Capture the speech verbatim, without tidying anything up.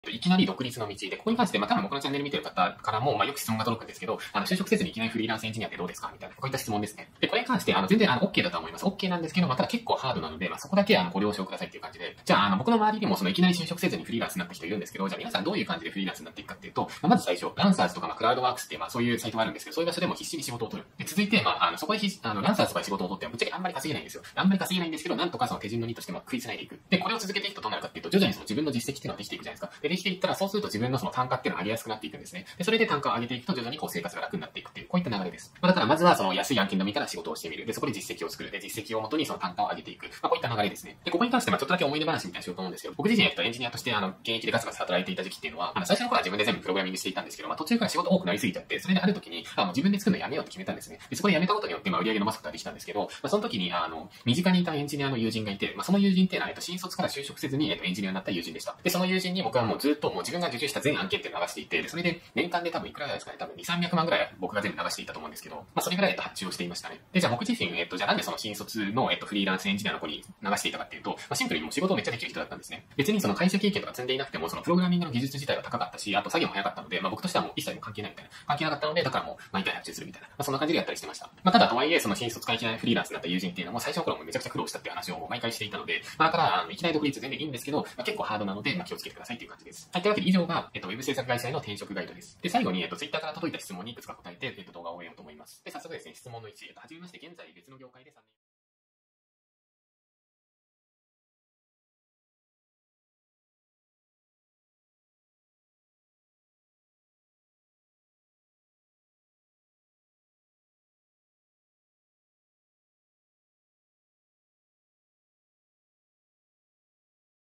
いきなり独立の道で、ここに関して、まあ、多分僕のチャンネル見てる方からも、まあ、よく質問が届くんですけど、あの、就職せずにいきなりフリーランスエンジニアってどうですかみたいな、こういった質問ですね。で、これに関して、あの、全然、あの、OK だと思います。OK なんですけど、まあ、ただ結構ハードなので、まあ、そこだけ、あの、ご了承くださいっていう感じで、じゃあ、あの、僕の周りにも、その、いきなり就職せずにフリーランスになった人いるんですけど、じゃあ、皆さんどういう感じでフリーランスになっていくかっていうと、まあ、まず最初、ランサーズとか、まあ、クラウドワークスっていう、まあ、そういうサイトがあるんですけど、そういう場所でも必死に仕事を取る。で、続いて、まあ、あの、そこでひ、あの、ランサーズとかで仕事を取っても、ぶっちゃけあんまり稼げないんですよ。あんまり稼げないんですけど、なんとかその手順のにとしても食いつないでいく。で、これを続けていくとどうなるかっていうと、徐々にその自分の実績っていうのができていくじゃないですか。で、できていったら、そうすると自分のその単価っていうのが上げやすくなっていくんですね。で、それで単価を上げていくと、徐々にこう生活が楽になっていくっていう、こういった流れです。まあ、だからまずはその安い案件のみから仕事をしてみる。で、そこで実績を作る。で、実績をもとにその単価を上げていく。まあ、こういった流れですね。で、ここに関してはちょっとだけ思い出話みたいなしようと思うんですけど、僕自身、えっと、エンジニアとして、あの、現役でガツガツ働いていた時期っていうのは、あの、最初の頃は自分で全部プログラミングしていたんですけど、まあ、途中から仕事多くなりすぎちゃって、それである時に、あの、自分で作るのやめようって決めたんですね。で、そこでやめたことによって、まあ、売り上げ伸ばすことができたんですけど、まあ、その時に、あの、身近にいたエンジニアの友人がいて、まあ、その友人っていうのは、えっと、新卒から就職せずに、えっと、エンジニアになった友人でした。で、その友人に僕はもうずっともう自分が受注した全案件っていうのを流していて、で、それで年間で多分いくらぐらいですかね、多分に、さんびゃくまんぐらい僕が全部流していたと思うんですけど、まあ、それぐらい、えっと、発注をしていましたね。で、じゃあ僕自身、えっと、じゃあなんでその新卒の、えっと、フリーランスエンジニアの子に流していたかっていうと、まあ、シンプルにもう仕事をめっちゃできる人だったんですね。別にその会社経験とか積んでいなくても、そのプログラミングの技術自体が高かったし、あと作業も早かったので、まあ、僕としてはもう一切も関係ないみたいな。関係なかったので、だからもう毎回発注するみたいな。まあ、そんな感じでやったりしてました。まあ、ただとはいえ、その新卒からいきなりフリーランスになった友人っていうのも最初の頃もめちゃくちゃ苦労したっていう話を毎回していたので、まあ、だから、あのいきなり独立全然いいんですけど、まあ、結構ハードなので、まあ、気をつけてくださいっていう感じです。はい、というわけで以上が、えっと、ウェブ制作会社への転職ガイドです。で、最後に、えっと、ツイッターから届いた質問にいくつか答えて、えっと、動画を終えようと思います。で、早速ですね、質問のいち、えっと、はじめまして、現在別の業界でさんねん